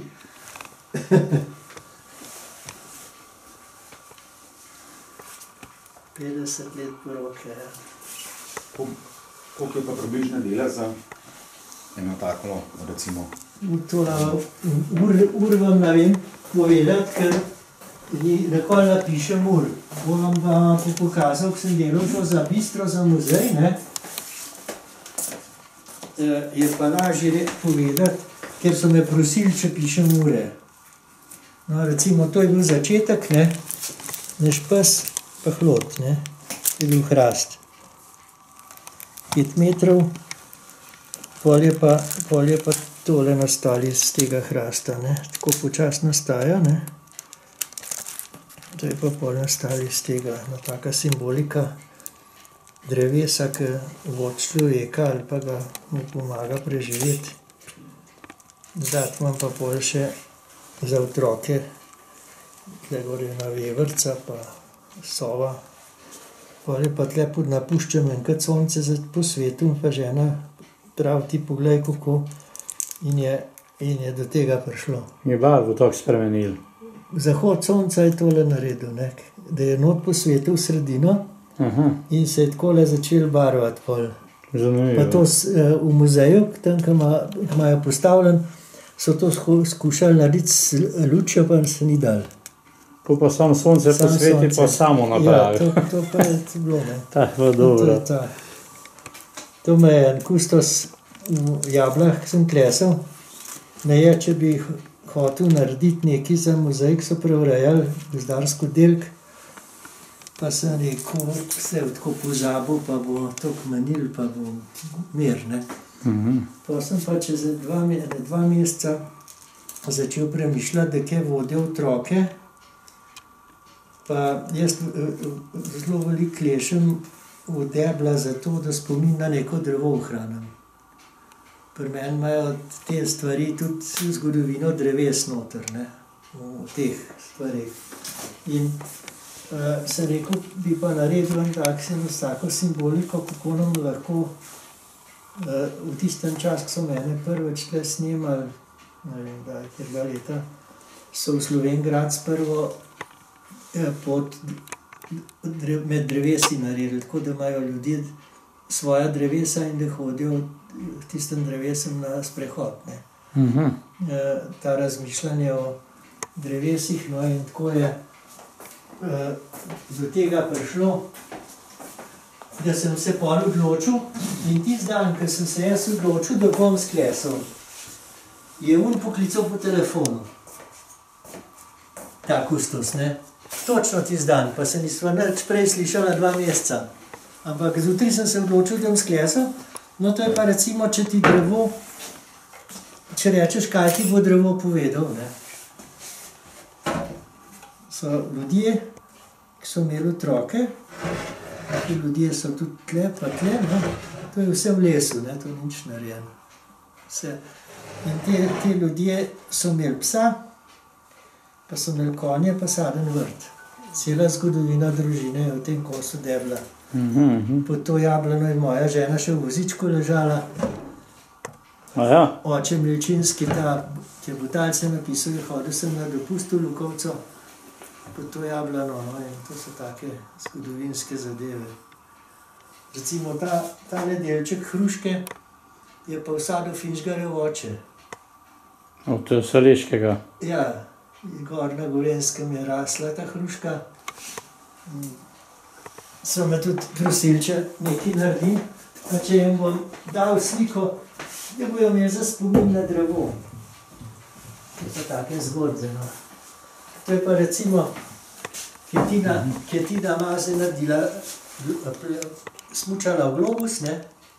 petdeset let poroke, ja. Koliko je pa približna dela za eno tako, recimo? To na ur, ur vam ne vem povedati, ker nekoli napišem ur. Bom vam pa pokazal, ko sem delal to za bistro, za muzej, ne. Je pa lažje povedati, ker so me prosili, če pišem ure. No, recimo, to je bil začetek, ne, naš pes pa hlod, ne, je bil hrast. Pet metrov, pol je pa, pol je pa tole nastali iz tega hrasta, ne, tako počas nastaja, ne. To je pa pol nastali iz tega, no, taka simbolika drevesa, ki vodi človeka ali pa ga mu pomaga preživeti. Zdaj imam pa pol še za otroke, tle gor je ena vevrca pa sova. Pol je pa tle pod napuščam enkrat sonce po svetu, pa žena pravi, ti poglej kako. In je in je do tega prišlo. Je barvo tako spremenil. Zahod sonca je tole naredil, ne? Da je not posvetil v sredino. Aha. In se je takole začel barvati pol. Zanimivo. Pa to s, v muzeju, tam, ki imajo postavljen, so to skušali narediti s lučjo, pa se ni dal. Ko pa samo sonce Sam posveti, sonce. pa samo napravi. Ja, to, to pa je bilo, ne. Ta je dobro. To, to me je en kustos v Jablah, sem klesal. Ne je, če bi hotel narediti nekaj za muzej, ki so preurejali gozdarsko delk, pa sem rekel, se tako pozabil, pa bo toliko manil, pa bo mir, ne. Mhm. Pa sem pa čez dva, dva meseca začel premišljati, da kaj vodijo otroke. Pa jaz zelo veliko klešem v debla za to, da spomin na neko drevo ohranim. Pri meni imajo te stvari tudi zgodovino dreves noter, ne, v teh stvarih. In uh, sem rekel, bi pa naredil en tak vsako simboliko, kako nam lahko uh, v tistem času, ko so mene prvič tle snemali, ne vem, da je tega leta, so v Slovenj Gradc prvo eh, pod, drev, med drevesi naredili, tako da imajo ljudje svoja drevesa in da hodijo v tistem drevesem na sprehod, ne. Mhm. Eh, ta razmišljanje o drevesih, no, in tako je eh, do tega prišlo, da sem se pol odločil in tisti dan, ko sem se jaz odločil, da bom sklesal, je on poklical po telefonu. Ta kustos, ne. Točno tisti dan, pa se nisva nič prej slišala dva meseca. Ampak zjutraj sem se odločil, da bom sklesal, no to je pa recimo, če ti drevo, če rečeš, kaj ti bo drevo povedal, ne. So ljudje, ki so imeli otroke, ti ljudje so tudi tle, pa tle, no, to je vse v lesu, ne, to ni nič narejeno. Vse. In te, te ljudje so imeli psa, pa so imeli konje, pa saden vrt. Cela zgodovina družine je v tem kosu debla. Mhm. Pod to jablano je moja žena še v vozičku ležala. Aja. Oče Milčinski, ta, ki je Butalce napisal, je hodil sem na dopust v Lukovco pod to jablano, no, in to so take zgodovinske zadeve. Recimo ta, ta nedelček hruške je pa vsadil Finžgarjev oče. Od Saleškega. Ja, gor na Gorenjskem je rasla ta hruška. So me tudi prosili, če nekaj naredim, pa če jim bom dal sliko, da bojo imeli za spomin na drevo. To so take zgodbe, no. To je pa recimo Ketina, Ketina Maze naredila, smučala v globus, ne.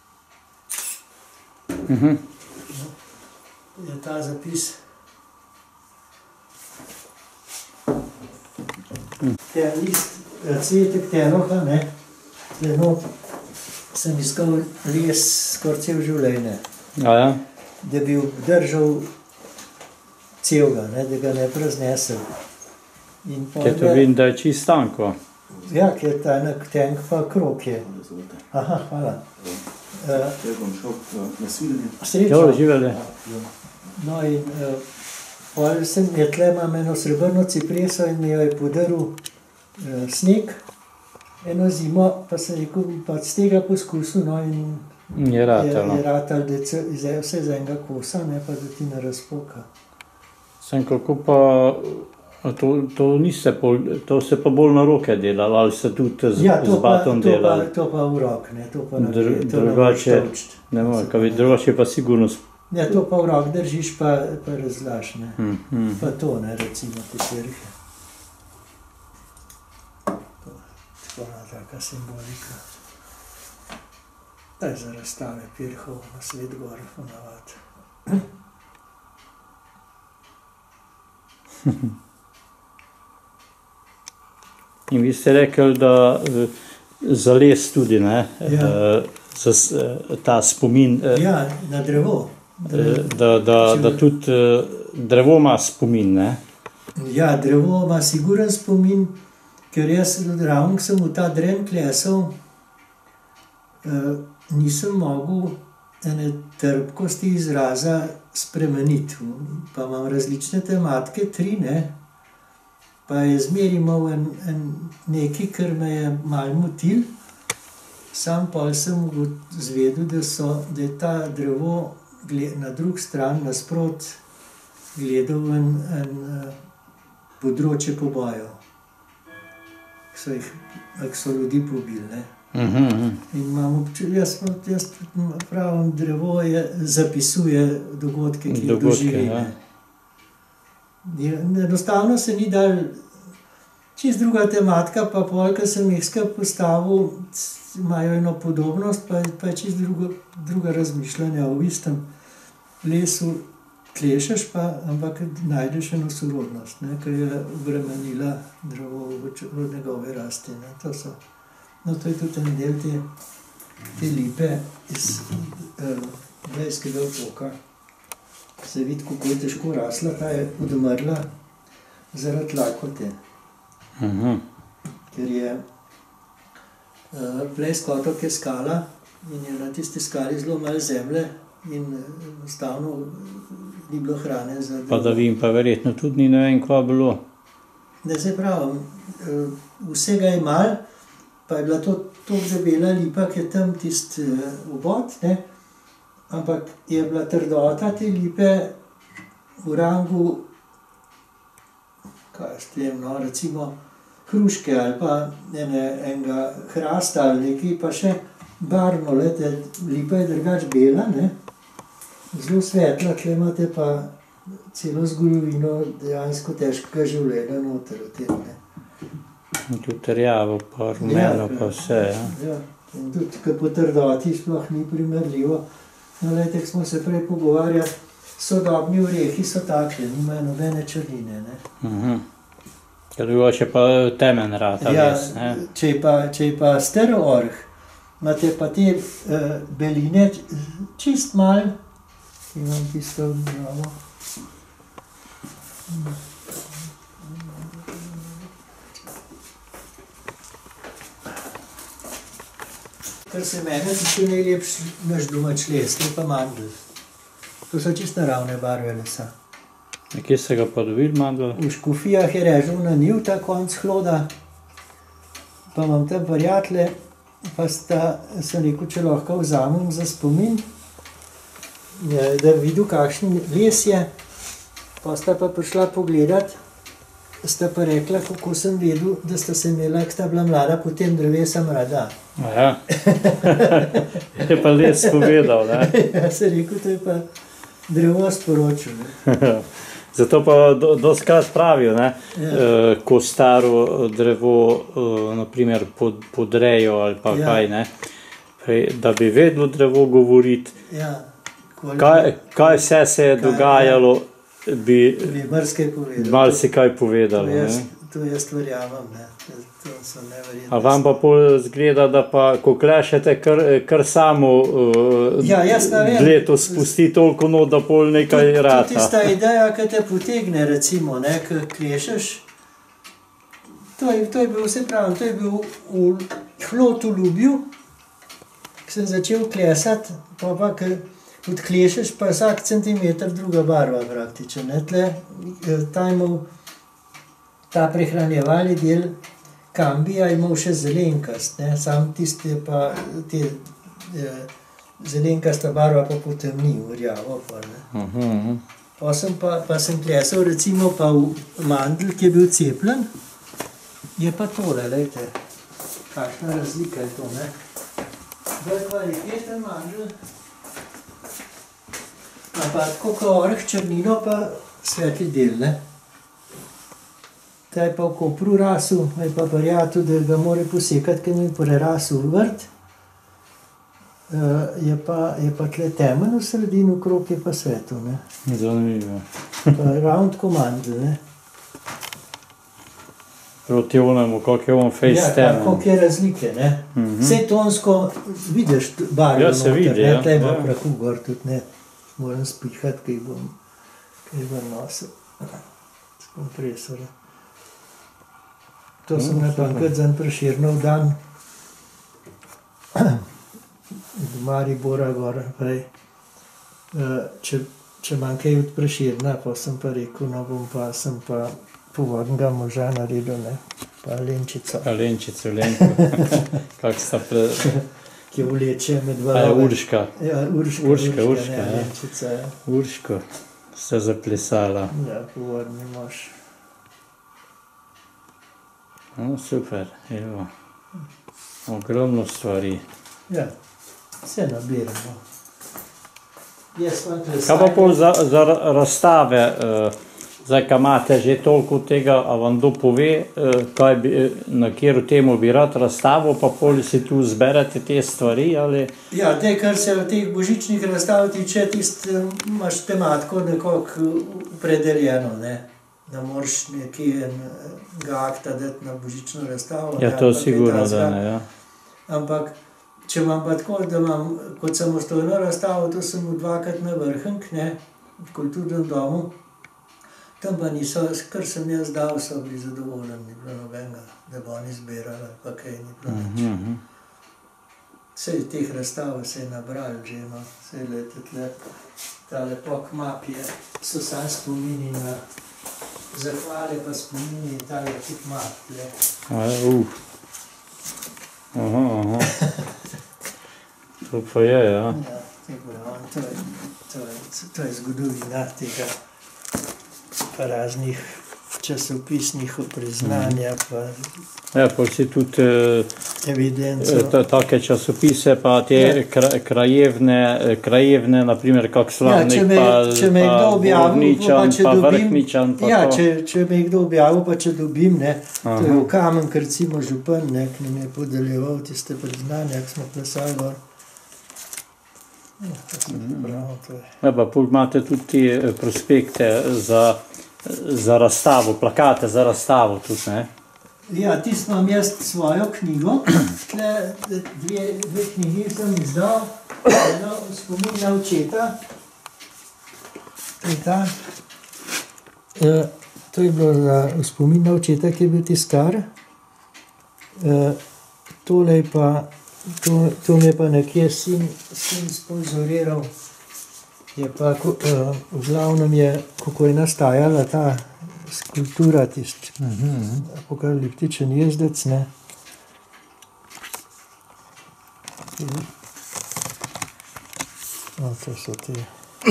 Mhm. Je ta zapis. Ten list, cvetek teroha, ne, eno sem iskal les skoraj cel življenje, Aja. da bi obdržal celega, ne, da ga ne preznesel. In pol Ker to ga- vidim, da je čist tanko. Ja, ker je ta enak tenk pa krog je. Aha, hvala. Uh, Jaz bom šel uh, na svidenje. srečo. Jo, živeli. No in uh, pol sem, je tle imam eno srebrno cipreso in mi jo je podaril uh, sneg, eno zimo, pa sem rekel, bi pa z tega poskusil, no, in Je je, ratalo. je ratal, da je ce- iz- vse z enega kosa, ne pa da ti ne razpoka. Sem kako pa, a to, to niste, pol, to se pa bolj na roke delali, ali se tudi z, Ja, z to pa, batom to pa, delali. to pa v rok, ne, to pa na Dru- to ne moreš drugače- tolčiti. Ne morem, kaj bi drugače pa sigurno... sp- Ja, to pa v rok držiš, pa, pa razlaš, ne. Hm, hm. Pa to, ne, recimo, katerih je. To, tako ena taka simbolika. Da je za razstave pirhov na Svet gor ponavadi. In vi ste rekli, da eh, za les tudi, ne? Ja. Eh, za s- eh, ta spomin, eh, Ja, na drevo. eh, da, da, da tudi eh, drevo ima spomin, ne? Ja, drevo ima siguren spomin, ker jaz ravno ko sem v ta dren klesal, eh, nisem mogel ene trpkosti izraza spremeniti. Pa imam različne tematike, tri, ne. Pa je zmeraj imel en, en nekaj, kar me je malo motil. Sam pol sem izvedel, da, so, da je ta drevo na drugi strani nasprot gledal en, en področje pobojev. Ki so, jih, ki so ljudi pobili, ne. Mhm. In imam občutek, jaz, jaz pravim, drevo je, zapisuje dogodke, ki jih doživi. ja. Enostavno se ni dal, čist druga tematika, pa pol, ko sem jih skupaj postavil, imajo eno podobnost, pa, pa je čist drugo, druga razmišljanja o istem lesu. Klešeš pa, ampak najdeš eno sorodnost, ne, ki je obremenila drevo v njegove rasti. Ne. To so, no, to je tudi en del te, te lipe iz Blejskega otoka. Se vidi, kako je težko rasla, ta je odmrla zaradi lakote. Mhm. Ker je uh, Blejski otok je skala in je na tisti skali zelo malo zemlje in enostavno ni bilo hrane za drevo. Padavin pa verjetno tudi ni, ne vem, kva bilo. Ne, se pravim, vsega je malo, pa je bila to tako debela lipa, ki je tam tisti obod, ne, ampak je bila trdota te lipe v rangu, kaj s tem, no, recimo hruške ali pa ene, enega hrasta ali nekaj, pa še barvno, lete, lipa je drugač bela, ne, zelo svetla, tle imate pa celo zgodovino dejansko težkega življenja noter v tem, ne. Tudi rjavo, pa rumeno, pa vse, ja. Ja, in tudi, ko po trdoti sploh ni primerljivo. No, lejte, ko smo se prej pogovarjali, sodobni orehi so takle, nimajo nobene črnine, ne. Mhm. Ker bi še pa temen rata, Ja, les, ne. če je pa, če je pa star oreh, imate pa te uh, beline čist malo, imam tisto bravo. Kar se mene tiče, najlepši naš domač les, to je pa mandl. To so čist naravne barve lesa. Kje se ga pa dobili mandl? V Škofijah je režal na njiv ta konc hloda, pa imam tam prijatelje, pa sta, sem rekel, če lahko vzamem za spomin, da videl, kakšen les je, pa sta pa prišla pogledat, sta pa rekla, kako sem vedel, da sta se imela, ko sta bila mlada, potem drevesa mrada. Ja. Je pa les povedal, ne. Ja, sem rekel, to je pa drevo sporočil, ne. Zato pa do, doskrat pravijo, ne, Ja. e, ko staro drevo, e, na primer pod, podrejo ali pa Ja. kaj, ne, prej, da bi vedelo drevo govoriti, Ja, koliko kaj, kaj vse se je Kaj, dogajalo, bi bi marsikaj povedal. marsikaj To povedalo, jaz, ne. to jaz verjamem, ne. To so neverjetne. A vam pa pol zgleda, da pa, ko klešete, kar, kar samo uh, Ja, jaz ne vem. leto spusti toliko not, da pol nekaj To je rata. tista ideja, ki te potegne, recimo, ne, ko klešeš. To je, to je bil, vse pravim, to je bil v hlod v Ljubju, ko sem začel klesati, pa pa, ko odklešeš, pa vsak centimeter druga barva praktično, ne, tle, ta je imel, ta prehranjevalni del kambija je imel še zelenkast, ne, sam tisti je pa, te, eh, zelenkasta barva pa potemni, v rjavo pa, ne. Mhm. Pa sem, pa, pa sem klesal recimo pa v mandl, ki je bil cepljen, je pa tole, lejte, kakšna razlika je to, ne. Bolj kvaliteten mandl, a pa tako kot oreh črnino pa svetli del, ne. Ta je pa v Kopru rasel, je pa prijatelj, da ga mora posekati, ker mi je prerasel vrt. Uh, je, pa, je pa tle temen v sredini, okrog je pa svetlo, ne. Zanimivo. Pa ravno tako mandl, ne. Proti onemu, koliko je on face Ja, temen. koliko je razlike, ne. Mhm. Vse tonsko vidiš barvo Ja, se noter, vidi, ne, ja, tle ima ja. prahu gor tudi, ne. Moram spihati, kaj bom, kaj bom nosil. S kompresorja. To sem napankrat za en Prešernov dan v Maribora gor, prej. Če če imam kaj od Prešerna, pa sem pa rekel, no bom pa, sem pa povodnega moža naredil, ne, pa Lenčico. A Lenčico, Lenko. Kak sta pre... Ki vleče med A je valove. Urška. Ja, Urška, Urška, Urška, ne, ja. Lenčica, ja. Urško sta zaplesala. Ja, povodni mož. No, super, evo. Ogromno stvari. Ja, vse nabiramo. Jaz vam Kaj pa pol za, za razstave, uh, zdaj, kaj imate že toliko tega, a vam kdo pove, uh, kaj bi, na kjeru temu bi rad razstavil, pa pol si tu zberete te stvari, ali... Ja, te, kar se v teh božičnih razstav tiče, tist, imaš tematiko nekako opredeljeno, ne. Da moraš nekje ga akta dati na božično razstavo. Ja, to sigurno, da ne, ja. Ampak, če imam pa tako, da imam kot samostojno razstavo, to sem v dvakrat na Vrhnk, ne, v kulturnem domu, tam pa niso, kar sem jaz dal, so bili zadovoljni, ni bilo nobenega, da bo oni zbirali, pa kaj ni bilo nič. Uh -huh. Sej teh razstav se je nabral že, no, sej lete tle, tale pok map je, so sam spomini na zahvale, pa spomini, tale tudi map tle. A, uh. Aha, aha. To pa je, ja. Ja, tako da, to je, to je, to je zgodovina tega, pa raznih časopisnih priznanja, pa Ja, pa si tudi eh, evidenco. ta, take časopise, pa te Ja. kra, krajevne, krajevne, naprimer kak Slavnik, Ja, če me, pa, če me pa kdo objavil, Borovničan, pa če pa dobim, Vrhničan, pa ja, to. če, če me kdo objavil, pa če dobim, ne, Aha. to je v Kamen, ker recimo župan, ne, ki nam je podeljeval tiste priznanja, ki smo plesali gor. Ja, to sem prav, to je. Ja, pa pol imate tudi te prospekte za, za razstavo, plakate za razstavo tudi, ne? Ja, tisto imam jaz svojo knjigo, tle dve, dve knjigi sem izdal, eno spomin na očeta. To je ta. E, to je bilo za spomin na očeta, ki je bil tiskar. E, tole je pa, to, to mi je pa nekje sin, sin sponzoriral. Je pa, ko- e, v glavnem je, kako je nastajala ta skulptura, tisti apokaliptičen jezdec, ne. No, to so te.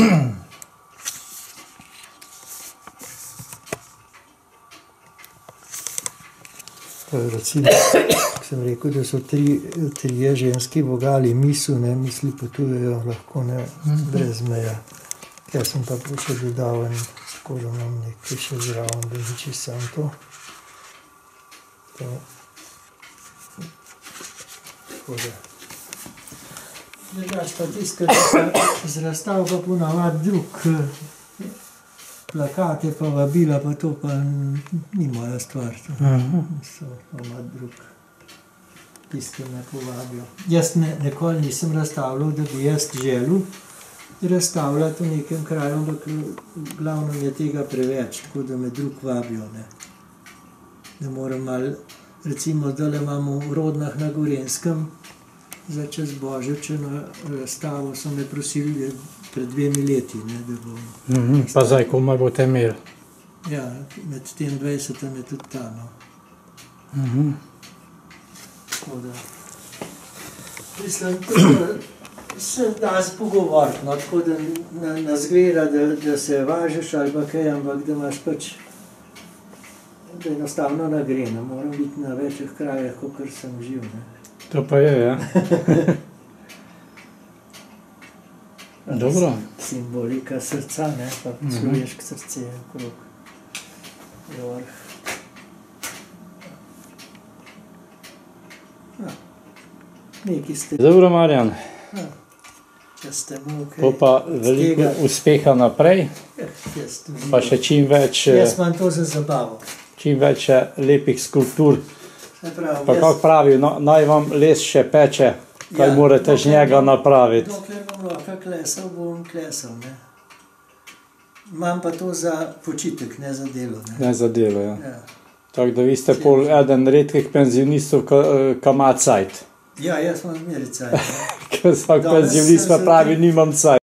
To je recimo, ko sem rekel, da so tri, trije ženski vogali misu, ne, misli potujejo lahko, ne, brez meja. Jaz sem pa še dodal en, tako da imam nekaj še zraven, da ni čisto samo to. To. Tako da. Drugač pa tisto, kar z razstav pa ponavadi drug, eh, plakate pa vabila, pa to pa n- ni moja stvar. To so ponavadi drug, tisto, ki me povabijo. Jaz ne, nikoli nisem razstavljal, da bi jaz želel razstavljati v nekem kraju, ampak v glavnem je tega preveč, tako da me drug vabijo, ne. Da moram malo, recimo zdajle imamo v Rodnah na Gorenjskem, za čez Božič na razstavo so me prosili pred dvemi leti, ne, da bom. Mhm. Pa zdaj, komaj boste imeli. Ja, med tem dvajsetem je tudi ta, no. Mhm. Tako da. Mislim, da se da se pogovoriti, no, tako da na, na zgleda, da, da se važiš ali pa kaj, ampak da imaš pač, da enostavno ne gre, ne moram biti na večjih krajih, kakor sem živ, ne. To pa je, ja. Dobro. Simbolika srca, ne, pa človeško srce je okrog. Je vrh. Ja. Nekaj ste, Dobro, Marjan. če ste mu kaj To pa od veliko tega. uspeha naprej, Ja, jaz tudi. pa še čim več, eh, Jaz imam to za zabavo. čim več eh, lepih skulptur. Se pravi, Pa jaz- kako pravi, no, naj vam les še peče, kaj Ja, morate z dokler njega bom- napraviti. Dokler bom lahko klesal, bom klesal, ne. Imam pa to za počitek, ne za delo, ne. Ne za delo, ja. Ja, Tako da vi ste pol eden redkih penzionistov, ki ima cajt. ja jaz imam zmeraj cajt, ne. Ker vsak Danes penzionist sem pa se pravi, tudi- nimam cajt.